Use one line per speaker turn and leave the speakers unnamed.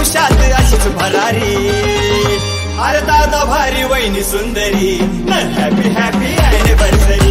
आयुष्यात अशीच भरारी, अरे दादा भारी वहिनी सुंदरी, हॅपी हॅपी अॅनिव्हर्सरी.